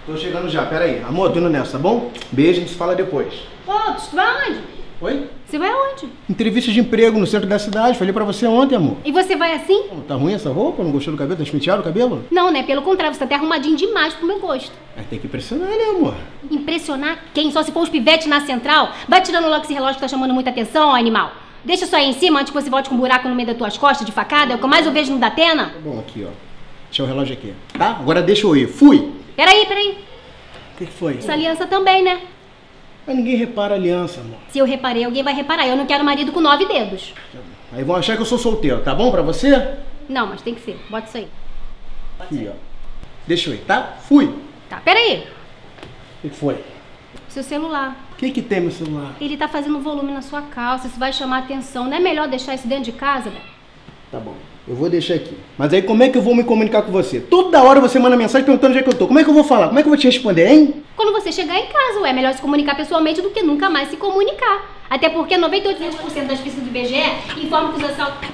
Tô chegando já, pera aí. Amor, tô indo nessa, tá bom? Beijo, a gente se fala depois. Ô, tu vai onde? Oi? Você vai aonde? Entrevista de emprego no centro da cidade. Falei pra você ontem, amor. E você vai assim? Tá ruim essa roupa? Não gostou do cabelo? Tá espenteado o cabelo? Não, né? Pelo contrário, você tá até arrumadinho demais pro meu gosto. Tem que impressionar, né, amor? Impressionar quem? Só se for os pivetes na central? Vai tirando logo esse relógio que tá chamando muita atenção, ó, animal. Deixa isso aí em cima antes que você volte com um buraco no meio das tuas costas de facada. É o que eu mais eu vejo no Datena. Tá bom, aqui, ó. Deixa o relógio aqui, tá? Agora deixa eu ir. Fui! Peraí. O que foi? Essa aliança também, né? Mas ninguém repara a aliança, amor. Se eu reparei, alguém vai reparar. Eu não quero marido com 9 dedos. Aí vão achar que eu sou solteiro, tá bom pra você? Não, mas tem que ser. Bota isso aí. Aqui, ó. Deixa eu ir, tá? Fui! Tá, peraí. O que foi? Seu celular. O que tem meu celular? Ele tá fazendo volume na sua calça. Isso vai chamar atenção. Não é melhor deixar isso dentro de casa, velho? Tá bom, eu vou deixar aqui. Mas aí como é que eu vou me comunicar com você? Toda hora você manda mensagem perguntando onde é que eu tô. Como é que eu vou falar? Como é que eu vou te responder, hein? Quando você chegar em casa, ué, é melhor se comunicar pessoalmente do que nunca mais se comunicar. Até porque 98% das pesquisas do IBGE informam que os assaltos...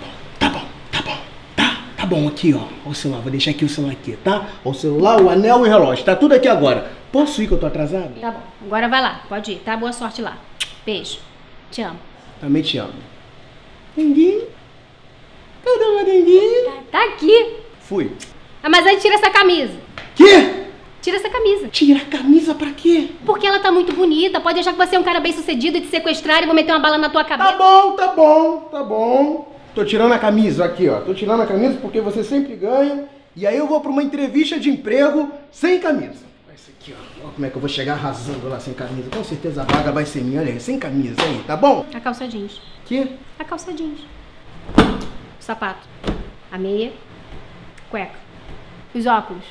Tá bom, aqui, ó. O celular, vou deixar aqui o celular aqui, tá? O celular, o anel e o relógio. Tá tudo aqui agora. Posso ir que eu tô atrasado? Tá bom, agora vai lá, pode ir, tá? Boa sorte lá. Beijo. Te amo. Também te amo. Ninguém? Cadê o Denguinho? Tá aqui. Fui. Ah, mas aí tira essa camisa. Quê? Tira essa camisa. Tira a camisa pra quê? Porque ela tá muito bonita. Pode achar que você é um cara bem sucedido e te sequestrar e vou meter uma bala na tua cabeça. Tá bom. Tô tirando a camisa aqui, ó. Tô tirando a camisa porque você sempre ganha. E aí eu vou pra uma entrevista de emprego sem camisa. Vai ser aqui, ó. Olha como é que eu vou chegar arrasando lá sem camisa. Com certeza a vaga vai ser minha. Olha aí, sem camisa aí, tá bom? A calça jeans. Quê? A calça jeans. O sapato. A meia. Cueca. Os óculos.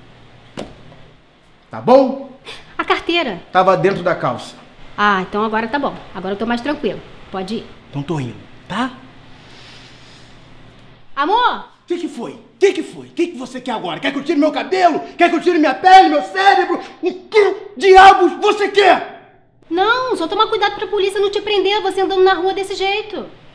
Tá bom? A carteira. Tava dentro da calça. Ah, então agora tá bom. Agora eu tô mais tranquilo. Pode ir. Então tô indo, tá? Amor! O que foi? O que você quer agora? Quer que eu tire meu cabelo? Quer que eu tire minha pele, meu cérebro? O que diabos você quer? Não, só toma cuidado pra polícia não te prender você andando na rua desse jeito.